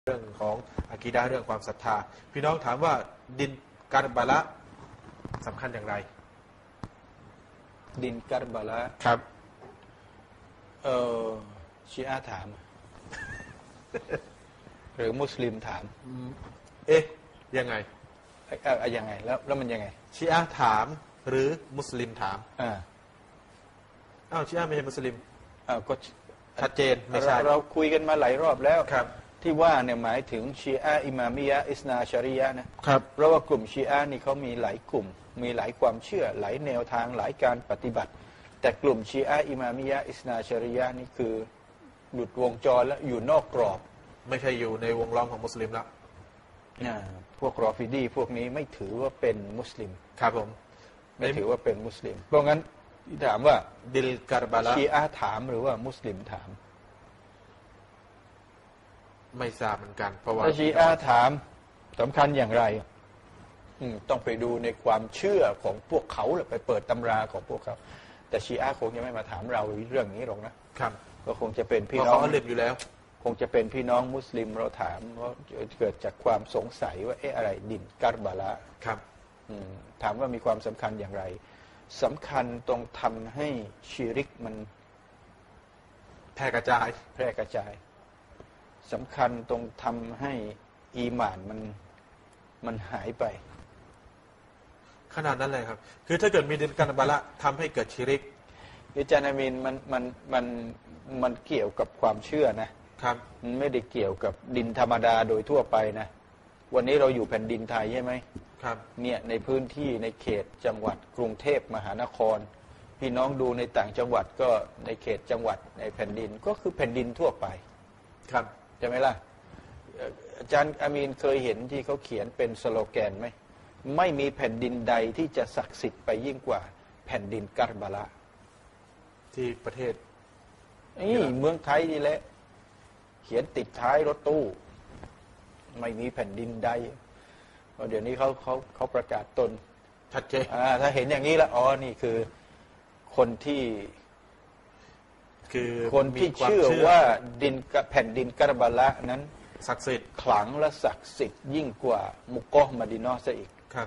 เรื่องของอะกีดะห์เรื่องความศรัทธาพี่น้องถามว่าดินการบาละสำคัญอย่างไรดินการบาละครับชีอะห์ถาม หรือมุสลิมถามยังไงยังไงแล้วมันยังไงชีอะห์ถามหรือมุสลิมถามชีอะห์ไม่ใช่มุสลิมก็ชัดเจนไม่ใช่เราคุยกันมาหลายรอบแล้วครับที่ว่าเนี่ยหมายถึงชีอะห์อิมามียะห์อิสนาชาริยะห์นะครับเพราะว่ากลุ่มชีอะห์นี่เขามีหลายกลุ่มมีหลายความเชื่อหลายแนวทางหลายการปฏิบัติ แต่กลุ่มชีอะห์อิมามียะห์อิสนาชาริยะห์นี่คือหลุดวงจรแล้วอยู่นอกกรอบไม่ใช่อยู่ในวงล้อมของมุสลิมแล้วพวกรอฟิดีพวกนี้ไม่ถือว่าเป็นมุสลิมครับผมไม่ถือว่าเป็นมุสลิมเพราะงั้นถามว่าดิลการบาละชีอะห์ถามหรือว่ามุสลิมถามไม่ทราบเหมือนกันเพราะว่าชีอะห์ถามสำคัญอย่างไรต้องไปดูในความเชื่อของพวกเขาไปเปิดตำราของพวกเขาแต่ชีอะห์คงจะไม่มาถามเราเรื่องนี้หรอกนะครับก็คงจะเป็นพี่น้องเขาเรียนอยู่แล้วคงจะเป็นพี่น้องมุสลิมเราถามเพราะเกิดจากความสงสัยว่าอะไรดินการบาละครับถามว่ามีความสำคัญอย่างไรสำคัญตรงทำให้ชิริกมันแพร่กระจายสำคัญตรงทำให้อีหม่านมันหายไปขนาดนั้นเลยครับคือถ้าเกิดมีดินการบาละทำให้เกิดชิริกอาจารย์อามีนมันเกี่ยวกับความเชื่อนะครับมันไม่ได้เกี่ยวกับดินธรรมดาโดยทั่วไปนะวันนี้เราอยู่แผ่นดินไทยใช่ไหมครับเนี่ยในพื้นที่ในเขตจังหวัดกรุงเทพมหานครพี่น้องดูในต่างจังหวัดก็ในเขตจังหวัดในแผ่นดินก็คือแผ่นดินทั่วไปครับใช่ไหมล่ะอาจารย์อามีนเคยเห็นที่เขาเขียนเป็นสโลแกนไหมไม่มีแผ่นดินใดที่จะศักดิ์สิทธิ์ไปยิ่งกว่าแผ่นดินการบาละที่ประเทศเมืองไทยนี่แหละเขียนติดท้ายรถตู้ไม่มีแผ่นดินใดเดี๋ยวนี้เขาประกาศตนชัดเจนถ้าเห็นอย่างนี้แล้วนี่คือคนที่เชื่อว่าดินแผ่นดินการบาละนั้นศักดิ์สิทธิ์ขลังและศักดิ์สิทธิ์ยิ่งกว่ามุกกะห์มะดีนะห์ซะอีกครับ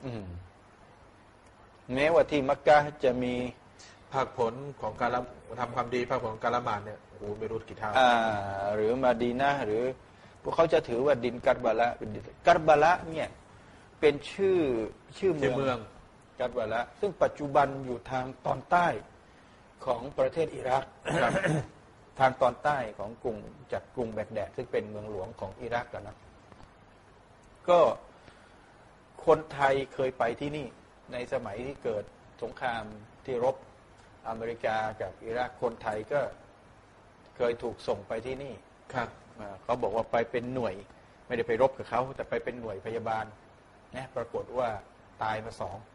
แม้ว่าที่มักกะห์จะมีภาคผลของการทำความดีภาคผลของการละหมาดเนี่ยโอ้ไม่รู้กี่เท่าหรือมะดีนะห์หรือพวกเขาจะถือว่าดินการบาละเป็นดินการบาละเนี่ยเป็นชื่อเมืองการบาละซึ่งปัจจุบันอยู่ทางตอนใต้ของประเทศอิรัก ทางตอนใต้ของกรุงแบกแดดซึ่งเป็นเมืองหลวงของอิรักนะก็คนไทยเคยไปที่นี่ในสมัยที่เกิดสงครามที่รบอเมริกากับอิรักคนไทยก็เคยถูกส่งไปที่นี่ครับเขาบอกว่าไปเป็นหน่วยไม่ได้ไปรบกับเขาแต่ไปเป็นหน่วยพยาบาลนะปรากฏว่าตายมา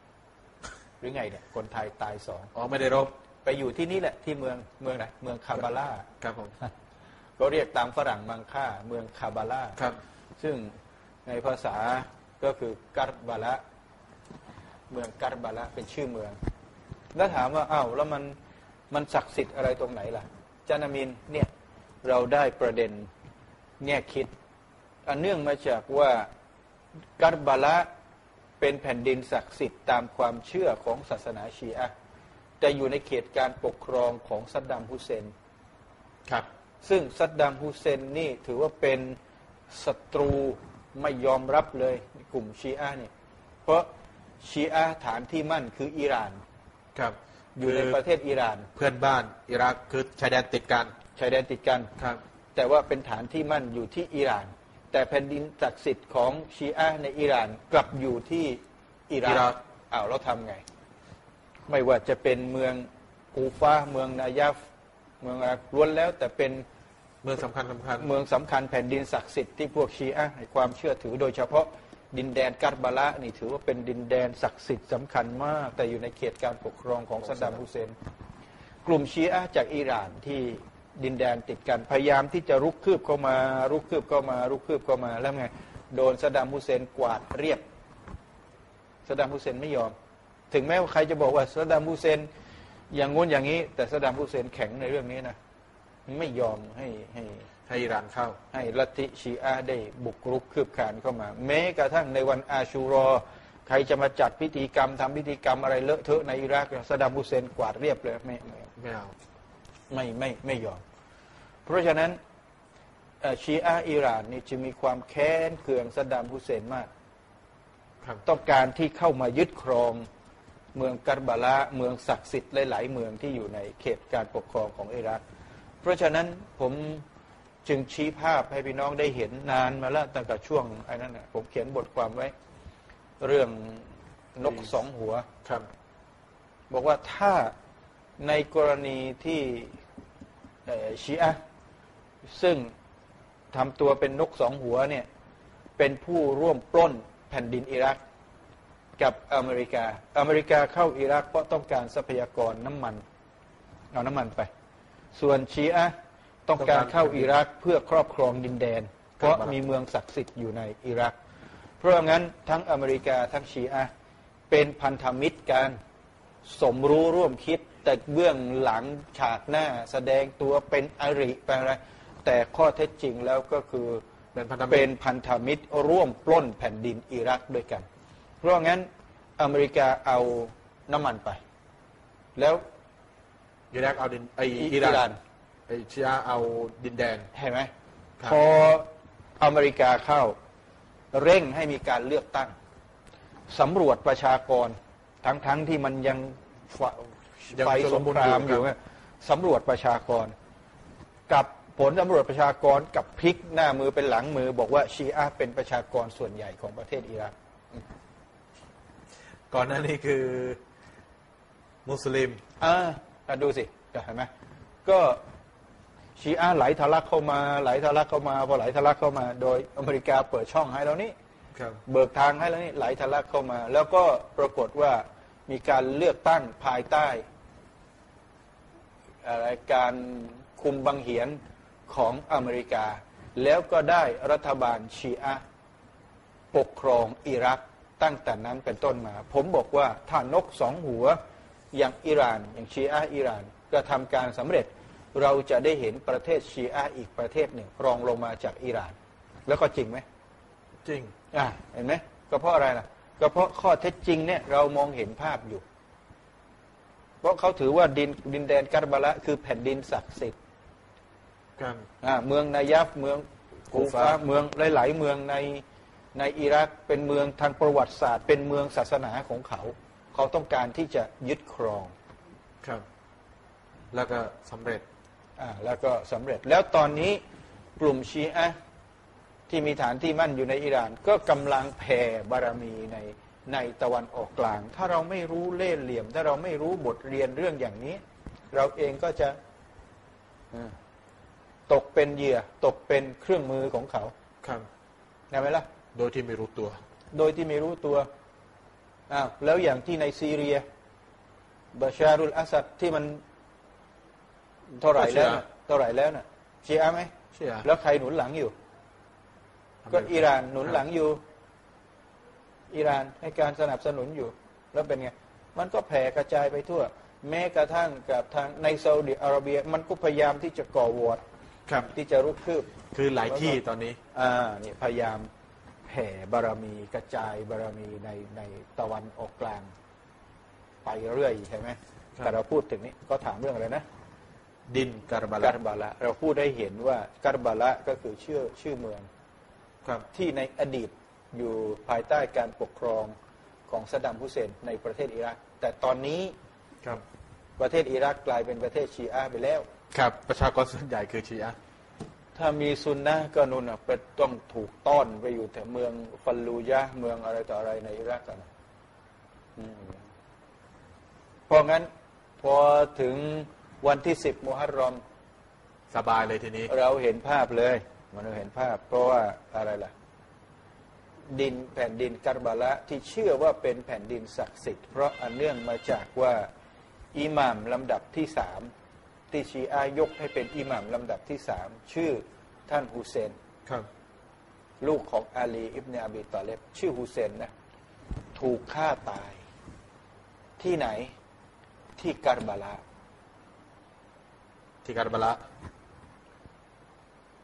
2หรือไงเนี่ยคนไทยตาย2 ไม่ได้รบไปอยู่ที่นี่แหละที่เมืองไหนเมืองคาบาล่าครับผมก็เรียกตามฝรั่งมังค่าเมืองคาบาล่าครับซึ่งในภาษาก็คือการบาละเมืองการบาละเป็นชื่อเมืองแล้วถามว่าแล้วมันศักดิ์สิทธิ์อะไรตรงไหนล่ะจานามินเนี่ยเราได้ประเด็นแง่คิดอันเนื่องมาจากว่าการบาละเป็นแผ่นดินศักดิ์สิทธิ์ตามความเชื่อของศาสนาชีอะห์แต่อยู่ในเขตการปกครองของซัดดัมฮุเซนครับซึ่งซัดดัมฮุเซนนี่ถือว่าเป็นศัตรูไม่ยอมรับเลยกลุ่มชีอะห์เนี่ยเพราะชีอะห์ฐานที่มั่นคืออิหร่านครับอยู่ในประเทศอิหร่านเพื่อนบ้านอิรักคือชายแดนติดกันครับแต่ว่าเป็นฐานที่มั่นอยู่ที่อิหร่านแต่แผ่นดินศักดิ์สิทธิ์ของชีอะห์ในอิหร่านกลับอยู่ที่อิรักเราทำไงไม่ว่าจะเป็นเมืองกูฟาเมืองนายัฟเมืองอะไรล้วนแล้วแต่เป็นเมืองสำคัญเมืองสำคัญแผ่นดินศักดิ์สิทธิ์ที่พวกชีอะห์ให้ความเชื่อถือโดยเฉพาะดินแดนการบาละนี่ถือว่าเป็นดินแดนศักดิ์สิทธิ์สำคัญมากแต่อยู่ในเขตการปกครองของซัดดัมฮุเซนกลุ่มชีอะห์จากอิหร่านที่ดินแดนติดกันพยายามที่จะรุกคืบเข้ามาแล้วไงโดนซัดดัมฮุเซนกวาดเรียบซัดดัมฮุเซนไม่ยอมถึงแม้ว่าใครจะบอกว่าซัดดัมฮุเซนอย่างงู้นอย่างนี้แต่ซัดดัมฮุเซนแข็งในเรื่องนี้นะไม่ยอมให้ให้อิหร่านเข้าให้ลัทธิชีอะห์ได้บุกรุกคืบคลานเข้ามา แม้กระทั่งในวันอาชูรอใครจะมาจัดพิธีกรรมทำพิธีกรรมอะไรเลอะเทอะในอิรักซะดัม ฮุเซนกวาดเรียบเลยไม่เอาไม่ยอมเพราะฉะนั้นชีอะห์อิหร่านนี่จะมีความแค้นเคืองซะดัม ฮุเซนมากครับต้องการที่เข้ามายึดครองเมืองกัรบาละเมืองศักดิ์สิทธิ์หลายๆเมืองที่อยู่ในเขตการปกครองของอิรักเพราะฉะนั้นผมจึงชี้ภาพให้พี่น้องได้เห็นนานมาแล้วตั้งแต่ช่วงไอ้นั้นนะผมเขียนบทความไว้ เรื่องนกสองหัวครับบอกว่าถ้าในกรณีที่ชีอะห์ซึ่งทำตัวเป็นนกสองหัวเนี่ยเป็นผู้ร่วมปล้นแผ่นดินอิรักกับอเมริกาเข้าอิรักเพราะต้องการทรัพยากรน้ำมันเอาน้ำมันไป ส่วนชีอะห์ต้องการเข้าอิรักเพื่อครอบครองดินแดน เพราะมีเมืองศักดิ์สิทธิ์อยู่ในอิรักเพราะงั้นทั้งอเมริกาทั้งชีอะห์เป็นพันธมิตรกันสมรู้ร่วมคิดแต่เบื้องหลังฉากหน้าแสดงตัวเป็นอริเป็นอะไรแต่ข้อเท็จจริงแล้วก็คือเป็นพันธมิตรร่วมปล้นแผ่นดินอิรักด้วยกันเพราะงั้นอเมริกาเอาน้ำมันไปแล้วอิรักเอาดินอิหร่านชีอะห์เอาดินแดนเห็นไหมพออเมริกาเข้าเร่งให้มีการเลือกตั้งสำรวจประชากรทั้งที่มันยังไฟสงครามอยู่สำรวจประชากรกับผลสำรวจประชากรกับพลิกหน้ามือเป็นหลังมือบอกว่าชีอะห์เป็นประชากรส่วนใหญ่ของประเทศอิรักก่อนหน้านี้คือมุสลิมดูสิเห็นไหมก็ชีอะห์ไหลทะลักเข้ามาพอไหลทะลักเข้ามาโดยอเมริกาเปิดช่องให้เรานี้เบิกทางให้แล้วนี่ไหลทะลักเข้ามาแล้วก็ปรากฏว่ามีการเลือกตั้งภายใต้การคุมบังเหียนของอเมริกาแล้วก็ได้รัฐบาลชีอะห์ปกครองอิรักตั้งแต่นั้นเป็นต้นมาผมบอกว่าถ้านกสองหัวอย่างอิหร่านอย่างชีอะห์อิหร่านก็ทำการสำเร็จเราจะได้เห็นประเทศชีอะห์อีกประเทศหนึ่งรองลงมาจากอิหร่านแล้วก็จริงไหมจริงเห็นไหมก็เพราะอะไรล่ะก็เพราะข้อเท็จจริงเนี่ยเรามองเห็นภาพอยู่เพราะเขาถือว่าดินแดนกัรบาละคือแผ่นดินศักดิ์สิทธิ์เมืองนายัฟเมืองกูฟาเมืองหลายๆเมืองในอิรักเป็นเมืองทางประวัติศาสตร์เป็นเมืองศาสนาของเขาต้องการที่จะยึดครองครับแล้วก็สำเร็จแล้วตอนนี้กลุ่มชีอะห์ที่มีฐานที่มั่นอยู่ในอิหร่านก็กำลังแผ่บารมีในตะวันออกกลางถ้าเราไม่รู้เล่ห์เหลี่ยมถ้าเราไม่รู้บทเรียนเรื่องอย่างนี้เราเองก็จะตกเป็นเหยื่อตกเป็นเครื่องมือของเขาครับได้ไหมล่ะโดยที่ไม่รู้ตัวแล้วอย่างที่ในซีเรียบาชารุลอาสัดที่มันเท่าไหร่แล้วน่ะชีอะห์ไหมแล้วใครหนุนหลังอยู่ก็อิหร่านหนุนหลังอยู่อิหร่านให้การสนับสนุนอยู่แล้วเป็นไงมันก็แผ่กระจายไปทั่วแม้กระทั่งกับทางในซาอุดิอาระเบียมันก็พยายามที่จะก่อวอร์ดที่จะรุกคืบคือหลายที่ตอนนี้นี่พยายามแผ่บารมีกระจายบารมีในตะวันออกกลางไปเรื่อยใช่ไหมแต่เราพูดถึงนี้ก็ถามเรื่องอะไรนะดินกัรบาละเราพูดได้เห็นว่ากัรบาละก็คือชื่อเมืองที่ในอดีตอยู่ภายใต้การปกครองของซะดัม ฮุเซนในประเทศอิรักแต่ตอนนี้ประเทศอิรักกลายเป็นประเทศชีอะห์ไปแล้วครับประชากรส่วนใหญ่คือชีอะห์ถ้ามีซุนนะห์ก็นู่นต้องถูกต้อนไปอยู่แต่เมืองฟัลลูยะห์เมืองอะไรต่ออะไรในอิรักกันเพราะงั้นพอถึงวันที่10 มุฮัรรอมสบายเลยทีนี้เราเห็นภาพเลยมันเห็นภาพเพราะว่าอะไรล่ะแผ่นดินกัรบาละที่เชื่อว่าเป็นแผ่นดินศักดิ์สิทธิ์เพราะอันเนื่องมาจากว่าอิหม่ามลำดับที่3ที่ชีอะห์ยกให้เป็นอิหม่ามลำดับที่3ชื่อท่านฮุเซนลูกของอาลีอิบเนอบีตอเลบชื่อฮุเซนนะถูกฆ่าตายที่ไหนที่กัรบาละ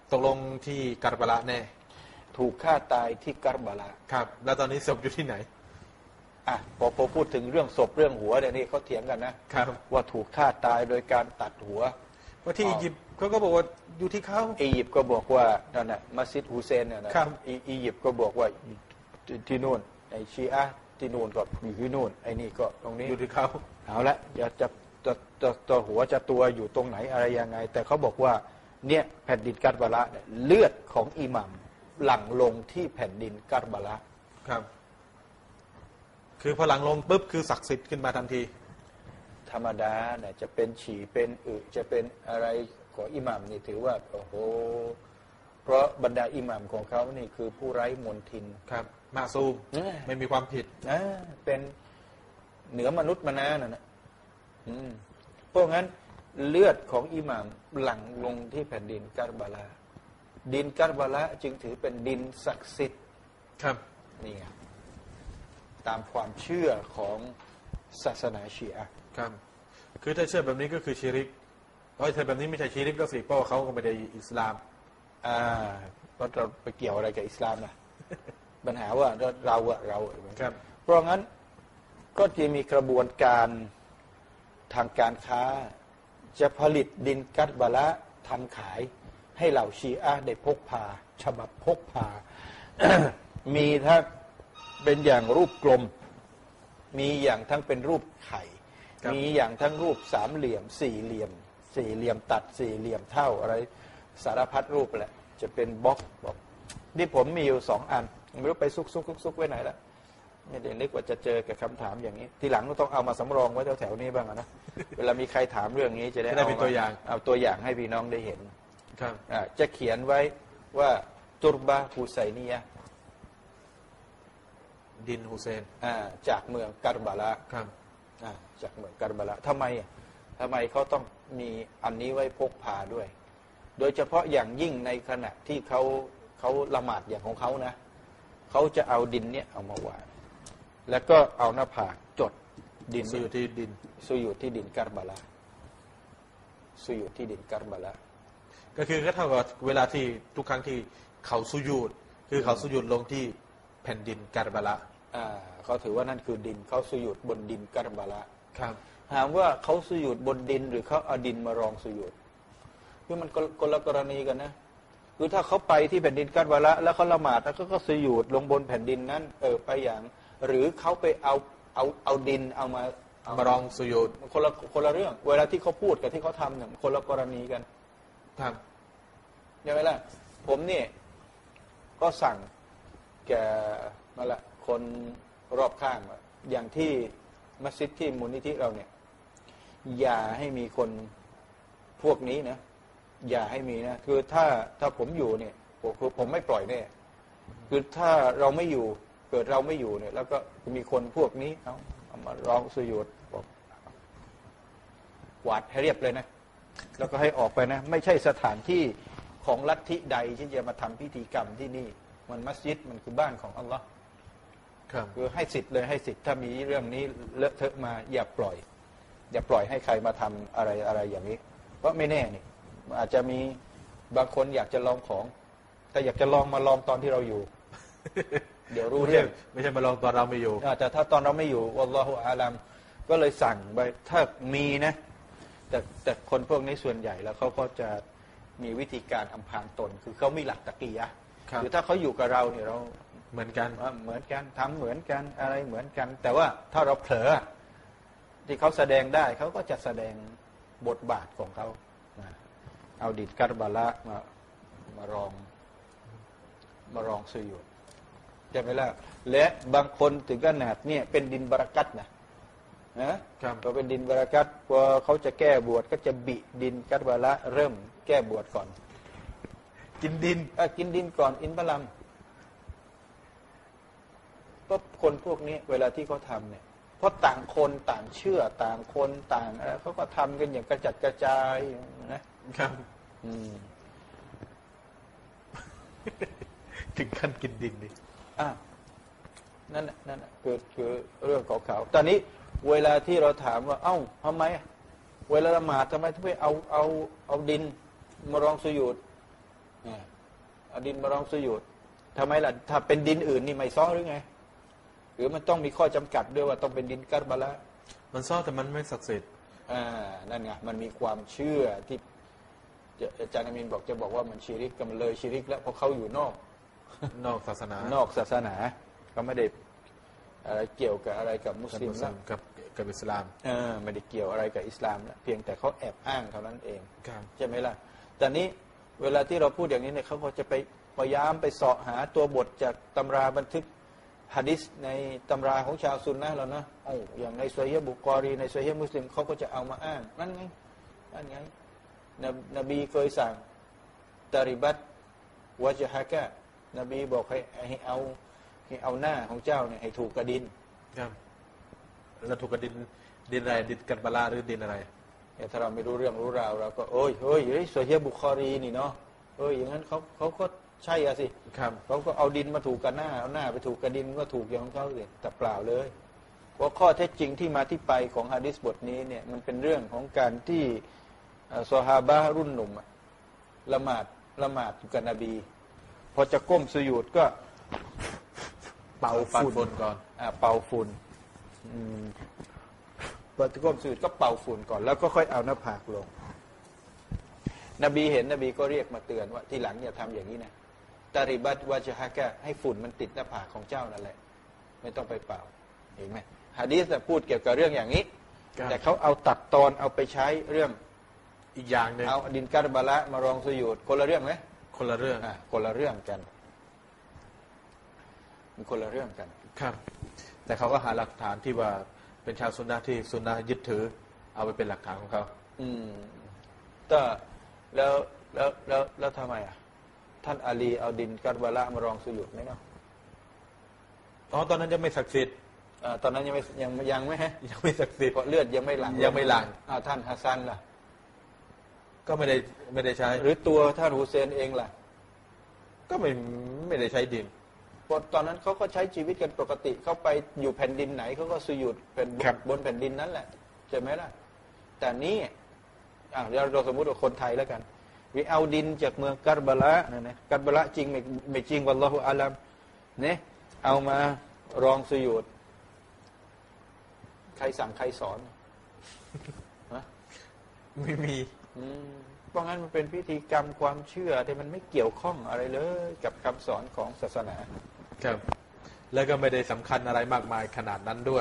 ตกลงที่การบาละแน่ถูกฆ่าตายที่กัรบาลาครับ แล้วตอนนี้ศพอยู่ที่ไหนอ่ะพอพูดถึงเรื่องศพเรื่องหัวเนี่ยนี่เขาเถียงกันนะครับ ว่าถูกฆ่าตายโดยการตัดหัวว่าที่อียิปต์เขาก็บอกว่าอยู่ที่เขาอียิปต์ก็บอกว่านั่นน่ะมัสยิดฮุเซนเนี่ยนะครับ อียิปต์ก็บอกว่าที่นู่นไอชีอะห์ที่นู่นก็อยู่ที่นู่นไอนี่ก็ตรงนี้อยู่ที่เขาเอาละจะหัวจะตัวอยู่ตรงไหนอะไรยังไง แต่เขาบอกว่าเนี่ยแผ่นดินกัรบาละเนี่ยเลือดของอิหมัมหลั่งลงที่แผ่นดินกัรบาละครับ คือพอหลังลงปุ๊บคือศักดิ์สิทธิ์ขึ้นมาทันทีธรรมดาเนี่ยจะเป็นฉี่เป็นจะเป็นอะไรของอิหมัมนี่ถือว่าโอ้โหเพราะบรรดาอิหมัมของเขานี่คือผู้ไร้มนทินครับ มาซูม ไม่มีความผิดเป็นเหนือมนุษย์มานาน่ะนะเพราะงั้นเลือดของอิหม่ามหลั่งลงที่แผ่นดินกัรบาลาดินกัรบาลาจึงถือเป็นดินศักดิ์สิทธิ์ครับนี่ไงตามความเชื่อของศาสนาชีอะห์ครับ คือถ้าเชื่อแบบนี้ก็คือชิริกเพราะถ้าแบบนี้ไม่ใช่ชิริกก็สิเพราะว่าเขาก็ไม่ได้อิสลามก็เราไปเกี่ยวอะไรกับอิสลามนะ ปัญหาว่าเราครับเพราะงั้นก็จะมีกระบวนการทางการค้าจะผลิตดินกัตบาละทำขายให้เหล่าชีอะห์ได้พกพาฉบับพกพา มีทั้งเป็นอย่างรูปกลม มีอย่างทั้งเป็นรูปไข่ครับมีอย่างทั้งรูปสามเหลี่ยมสี่เหลี่ยมตัดสี่เหลี่ยมเท่าอะไรสารพัดรูปแหละจะเป็นบล็อกนี่ผมมีอยู่2 อันไม่รู้ไปซุกไว้ไหนละไม่ได้นึกว่าจะเจอกับคำถามอย่างนี้ ทีหลังก็ต้องเอามาสำรองไว้แถวๆนี้บ้างนะ เวลามีใครถามเรื่องนี้จะได้เป็นตัวอย่างเอาตัวอย่างให้พี่น้องได้เห็นครับจะเขียนไว้ว่าตุรบะฮูไซนียะห์ดินฮุเซนจากเมืองกัรบาละครับจากเมืองกัรบาละทำไมเขาต้องมีอันนี้ไว้พกพาด้วย โดยเฉพาะอย่างยิ่งในขณะที่เขาละหมาดอย่างของเขานะเขาจะเอาดินเนี่ยเอามาวางแล้วก็เอาหน้าผากจดดินสุอยู่ที่ดินสุยุดที่ดินกัรบาละสุยุดที่ดินกัรบาละก็คือก็เท่ากับเวลาที่ทุกครั้งที่เขาสุญูดคือเขาสุญูดลงที่แผ่นดินการบาละเขาถือว่านั่นคือดินเขาสุยุดบนดินกัรบาละครับถามว่าเขาสุยุดบนดินหรือเขาเอาดินมารองสุยุดคือมันคนละกรณีกันนะคือถ้าเขาไปที่แผ่นดินกัรบาละแล้วเขาละหมาดแล้วก็สุยุดลงบนแผ่นดินนั้นไปอย่างหรือเขาไปเอาดินเอามามารองสุญูดคนละเรื่อง เวลาที่เขาพูดกับที่เขาทำเนี่ยคนละกรณีกันครับใช่ไหมล่ะผมนี่ก็สั่งแกมาละคนรอบข้างว่าอย่างที่มัสยิดที่มูลนิธิเราเนี่ยอย่าให้มีคนพวกนี้นะอย่าให้มีนะคือถ้าผมอยู่เนี่ยผมไม่ปล่อยแน่คือถ้าเราไม่อยู่เกิดเราไม่อยู่เนี่ยแล้วก็มีคนพวกนี้เอามาร้องสุญูดบอกกวาดให้เรียบเลยนะแล้วก็ให้ออกไปนะไม่ใช่สถานที่ของลัทธิใดที่จะมาทำพิธีกรรมที่นี่มันมัสยิดมันคือบ้านของอัลลอฮ์ครับคือให้สิทธิ์เลยให้สิทธิ์ถ้ามีเรื่องนี้เลอะเทอะมาอย่าปล่อยให้ใครมาทำอะไรอย่างนี้ เพราะไม่แน่นี่อาจจะมีบางคนอยากจะลองของแต่อยากจะลองมาลองตอนที่เราอยู่ เดี๋ยวรู้เรื่องไม่ใช่มาลองตอนเราไม่อยู่แต่ถ้าตอนเราไม่อยู่วัลลอฮุอาลัมก็เลยสั่งไปถ้ามีนะแต่คนพวกนี้ส่วนใหญ่แล้วเขาก็จะมีวิธีการอำพรางตน คือเขามีหลักตะกียะห์ครับคือถ้าเขาอยู่กับเราเนี่ยเราเหมือนกันเหมือนกันทำเหมือนกันอะไรเหมือนกัน แต่ว่าถ้าเราเผลอที่เขาแสดงได้เขาก็จะแสดงบทบาทของเขาเอาดิดกัรบาละมารองสุญูดใช่ไหมล่ะและบางคนถึงขนาดเนี่ยเป็นดินบารักัตนะครับ ก็เป็นดินบารักัตพอเขาจะแก้บวชก็จะบิดินกัรบาละเริ่มแก้บวชก่อนกินดินกินดินก่อนอินบาลัมก็คนพวกนี้เวลาที่เขาทำเนี่ยเพราะต่างคนต่างเชื่อต่างคนต่างอะไรเขาก็ทำกันอย่างกระจัดกระจายนะครับถึงขั้นกินดินนี่นั่นคือเรื่องของเขาตอนนี้เวลาที่เราถามว่าเอ้าทำไมเวลาละหมาดทำไมถึงไปเอาดินมารองสุญูดเอาดินมารองสุญูดทำไมล่ะถ้าเป็นดินอื่นนี่ไม่ซ้อหรือไงหรือมันต้องมีข้อจำกัดด้วยว่าต้องเป็นดินกัรบะละมันซ้อแต่มันไม่ศักดิ์สิทธิ์นั่นไงมันมีความเชื่อที่อาจารย์อามินบอกจะบอกว่ามันชิริกก็มันเลยชิริกแล้วเพราะเขาอยู่นอกศาสนานอกศาสนาเขาไม่ได้อะไรเกี่ยวกับอะไรกับมุสลิมแล้วกับอิสลามไม่ได้เกี่ยวอะไรกับอิสลามแล้วเพียงแต่เขาแอบอ้างเท่านั้นเองใช่ไหมล่ะแต่นี้เวลาที่เราพูดอย่างนี้เนี่ยเขาก็จะไปพยายามไปเสาะหาตัวบทจากตำราบันทึกหะดีษในตำราของชาวซุนนะห์เรานะอย่างในซอฮีฮ์บุคอรีในซอฮีฮ์มุสลิมเขาก็จะเอามาอ้างนั่นไงนบีเคยสั่งตาริบัตวะจฮะกะนบีบอกให้เอาหน้าของเจ้าเนี่ยให้ถูกกระดินครับแล้วถูกกระดินอะไรดินกัรบะละหรือดินอะไรถ้าเราไม่รู้เรื่องรู้ราวเราก็เฮ้ยซอฮีฮ์บุคอรีนี่เนาะอย่างนั้นเขาก็ใช่อะสิเขาก็เอาดินมาถูกกับหน้าเอาหน้าไปถูกกับดินก็ถูกอย่างของเขาเลยแต่เปล่าเลยเพราะข้อเท็จจริงที่มาที่ไปของหะดีษบทนี้เนี่ยมันเป็นเรื่องของการที่ซอฮาบะห์รุ่นหนุ่มละหมาดอยู่กับนบีพอจะก้มสุญูดก็เป่าฝุ่นก่อนเป่าฝุ่นพอจะก้มสุญูดก็เป่าฝุ่นก่อนแล้วก็ค่อยเอาหน้าผากลงนบีเห็นนบีก็เรียกมาเตือนว่าทีหลังอย่าทำอย่างนี้นะตาริบัตวะจฮะกะให้ฝุ่นมันติดหน้าผากของเจ้านั่นแหละไม่ต้องไปเป่าเห็นไหมหะดีษพูดเกี่ยวกับเรื่องอย่างนี้แต่เขาเอาตัดตอนเอาไปใช้เรื่องอีกอย่างนึงเอาดินกัรบะละมารองสุญูดคนละเรื่องไหมคนละเรื่องคนละเรื่องกันมันคนละเรื่องกันครับแต่เขาก็หาหลักฐานที่ว่าเป็นชาวซุนนะห์ที่ซุนนะห์ยึดถือเอาไปเป็นหลักฐานของเขาก็แล้วทำไมท่านอาลีเอาดินกัรบะละมารองสุญูดไหมเนาะตอนนั้นยังไม่ศักดิ์สิทธิ์ตอนนั้นยังไม่ฮะยังไม่ศักดิ์สิทธิ์เพราะเลือดยังไม่หลั่งท่านฮัสซันล่ะก็ไม่ได้ใช้หรือตัวท่านฮุเซนเองล่ะก็ไม่ได้ใช้ดินเพราะตอนนั้นเขาก็ใช้ชีวิตกันปกติเขาไปอยู่แผ่นดินไหนเขาก็สุญูดเป็นบนแผ่นดินนั้นแหละใช่ไหมล่ะแต่นี้เราสมมติว่าคนไทยแล้วกันวิเอาดินจากเมืองกัรบะละนะกัรบะละจริงไม่จริงวัลลอฮุอาลัมเนี่ยเอามารองสุญูดใครสั่งใครสอนไม่มีเพราะงั้นมันเป็นพิธีกรรมความเชื่อที่มันไม่เกี่ยวข้องอะไรเลยกับคำสอนของศาสนาครับแล้วก็ไม่ได้สำคัญอะไรมากมายขนาดนั้นด้วย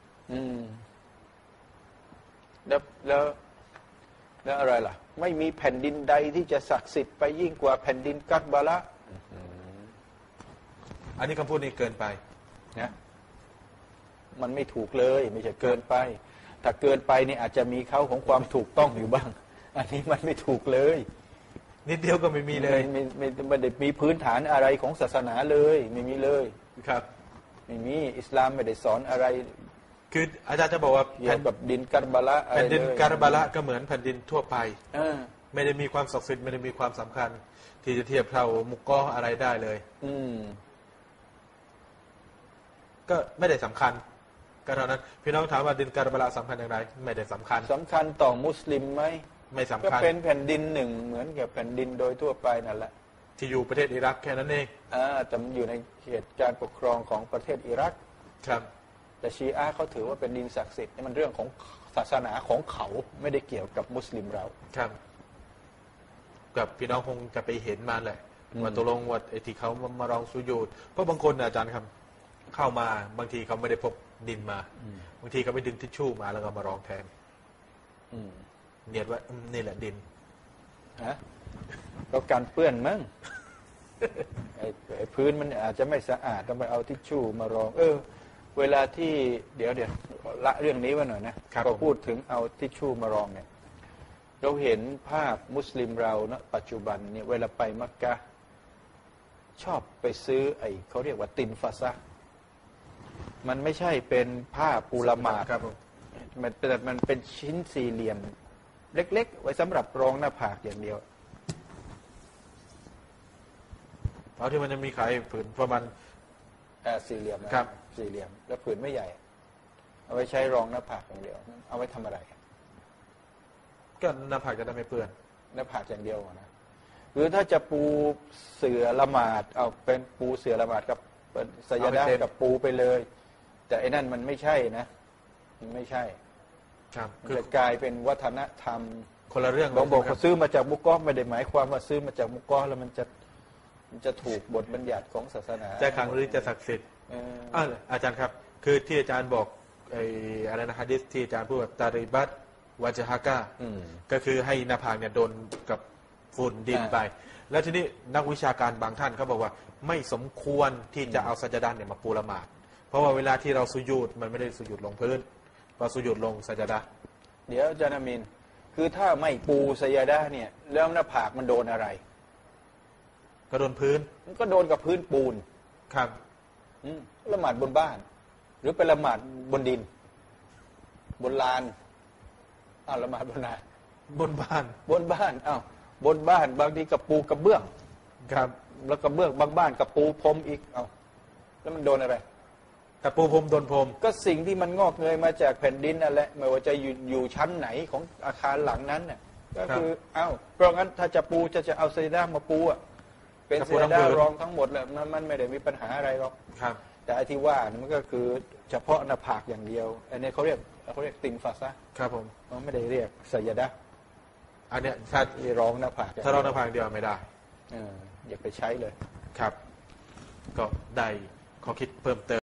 แล้วอะไรล่ะไม่มีแผ่นดินใดที่จะศักดิ์สิทธิ์ไปยิ่งกว่าแผ่นดินกัรบะละอันนี้คำพูดนี้เกินไปนะมันไม่ถูกเลยไม่ใช่เกินไปถ้าเกินไปนี่อาจจะมีเขาของความถูกต้องอยู่บ้างอันนี้มันไม่ถูกเลยนิดเดียวก็ไม่มีเลยไม่ได้มีพื้นฐานอะไรของศาสนาเลยไม่มีเลยครับไม่มีอิสลามไม่ได้สอนอะไรคืออาจารย์จะบอกว่าแผ่นแบบดินกัรบะละแผ่นดินกัรบะละก็เหมือนแผ่นดินทั่วไปไม่ได้มีความศักดิ์สิทธิ์ไม่ได้มีความสำคัญที่จะเทียบเท่ามุกกออะไรได้เลยก็ไม่ได้สำคัญก็เท่านั้นพี่น้องถามว่าดินกัรบะละสำคัญอย่างไรไม่ได้สำคัญต่อมุสลิมไหมไม่สำคัญก็เป็นแผ่นดินหนึ่งเหมือนกับแผ่นดินโดยทั่วไปนั่นแหละที่อยู่ประเทศอิรักแค่นั้นเองแต่อยู่ในเขตการปกครองของประเทศอิรักครับแต่ชีอะห์เขาถือว่าเป็นดินศักดิ์สิทธิ์นี่มันเรื่องของศาสนาของเขาไม่ได้เกี่ยวกับมุสลิมเราครับกับพี่น้องคงจะไปเห็นมาแหละว่าตกลงว่าไอ้ที่เขามารองสุญูดเพราะบางคนอาจารย์ครับเข้ามาบางทีเขาไม่ได้พกดินมาบางทีเขาไปดึงทิชชู่มาแล้วก็มารองแทนเนียดว่านี่แหละดินก็การเปื้อนมั้งไอ้พื้นมันอาจจะไม่สะอาดต้องไปเอาทิชชู่มารองเวลาที่เดี๋ยวละเรื่องนี้ไว้หน่อยนะพอพูดถึงเอาทิชชู่มารองเนี่ยเราเห็นภาพมุสลิมเรานะปัจจุบันเนี่ยเวลาไปมักกะฮ์ชอบไปซื้อเขาเรียกว่าตินฟาซะมันไม่ใช่เป็นผ้าปูละหมาดมันเป็นชิ้นสี่เหลี่ยมเล็กๆไว้สำหรับรองหน้าผากอย่างเดียวเอาที่มันจะมีขายผืนประมาณสี่เหลี่ยมนะครับสี่เหลี่ยมแล้วผืนไม่ใหญ่เอาไว้ใช้รองหน้าผากอย่างเดียวเอาไว้ทำอะไรก็หน้าผากจะได้ไม่เปื้อนหน้าผากอย่างเดียวนะหรือถ้าจะปูเสื่อละหมาดเอาเป็นปูเสื่อละหมาดกับสยดากับปูไปเลย แต่ไอ้นั่นมันไม่ใช่นะมันไม่ใช่ครับมันคือจะกลายเป็นวัฒนธรรมคนละเรื่องบอกครัว่าซื้อมาจากมุกกอไม่ได้หมายความว่าซื้อมาจากมุกกอแล้วมันจะถูกบทบัญญัติของศาสนาจะขังหรือจะศักดิ์สิทธิ์อาจารย์ครับ คือที่อาจารย์บอกไอ้อะไรนะฮะดิษที่อาจารย์พูดแบบตาริบัตวาจฮากาก็คือให้หน้าผากเนี่ยโดนกับฝุ่นดินไป แล้วทีนี้นักวิชาการบางท่านเขาบอกว่าไม่สมควรที่จะเอาสัจดาเนี่ยมาปูละหมาดเพราะว่าเวลาที่เราสุญูดมันไม่ได้สุญูดลงพื้นพอสุญูดลงสัจดาเดี๋ยวอาจารย์อามินคือถ้าไม่ปูสยดาเนี่ยแล้วหน้าผากมันโดนอะไรก็โดนพื้นมันก็โดนกับพื้นปูนครับละหมาดบนบ้าน หรือเป็นละหมาดบนดิน บนลานละหมาดบนไหนบนบ้านบนบ้านบนบ้านบางทีกับปูกระเบื้องครับแล้วกระเบื้องบางบ้านกับปูพรมอีกแล้วมันโดนอะไรแต่ปูพรมโดนพรมก็สิ่งที่มันงอกเงยมาจากแผ่นดินนั่นแหละไม่ว่าจะอยู่ชั้นไหนของอาคารหลังนั้นน่ะก็คือเพราะงั้นถ้าจะปูจะเอาเซด้ามาปูเป็นเซด้ารองทั้งหมดแหละมันไม่ได้มีปัญหาอะไรหรอกครับแต่ไอ้ที่ว่ามันก็คือเฉพาะหน้าผากอย่างเดียวอันนี้เขาเรียกติงฟาซะครับผมเขาไม่ได้เรียกสยดะอันเนี้ยถ้าที่รองหน้าผากถ้าเราหน้าผากเดียวไม่ได้อย่าไปใช้เลยครับ ก็ได้ข้อคิดเพิ่มเติม